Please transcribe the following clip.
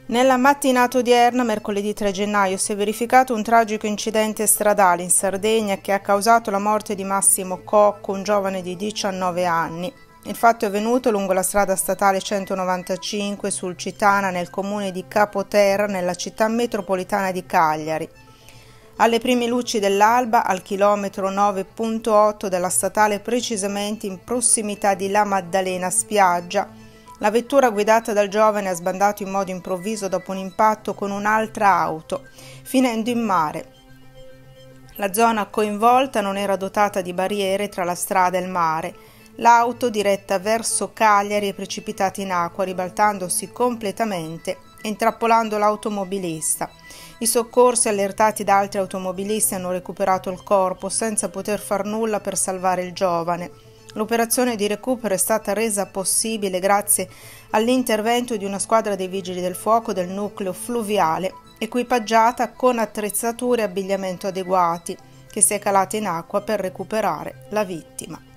Nella mattinata odierna, mercoledì 3 gennaio, si è verificato un tragico incidente stradale in Sardegna che ha causato la morte di Massimo Cocco, un giovane di 19 anni. Il fatto è avvenuto lungo la strada statale 195 sul Citana nel comune di Capoterra, nella città metropolitana di Cagliari. Alle prime luci dell'alba, al chilometro 9.8 della statale, precisamente in prossimità di La Maddalena spiaggia, la vettura guidata dal giovane ha sbandato in modo improvviso dopo un impatto con un'altra auto, finendo in mare. La zona coinvolta non era dotata di barriere tra la strada e il mare. L'auto, diretta verso Cagliari, è precipitata in acqua, ribaltandosi completamente e intrappolando l'automobilista. I soccorsi, allertati da altri automobilisti, hanno recuperato il corpo senza poter far nulla per salvare il giovane. L'operazione di recupero è stata resa possibile grazie all'intervento di una squadra dei Vigili del Fuoco del nucleo fluviale, equipaggiata con attrezzature e abbigliamento adeguati, che si è calata in acqua per recuperare la vittima.